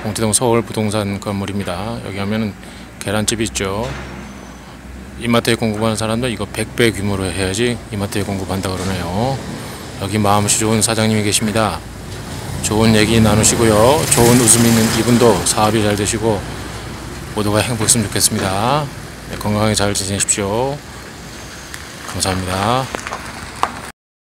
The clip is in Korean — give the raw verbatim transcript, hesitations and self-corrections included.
봉태동 서울 부동산 건물입니다. 여기 하면은 계란집이 있죠. 이마트에 공급하는 사람들 이거 백 배 규모로 해야지 이마트에 공급한다 그러네요. 여기 마음씨 좋은 사장님이 계십니다. 좋은 얘기 나누시고요. 좋은 웃음 있는 이분도 사업이 잘 되시고 모두가 행복했으면 좋겠습니다. 네, 건강하게 잘 지내십시오. 감사합니다.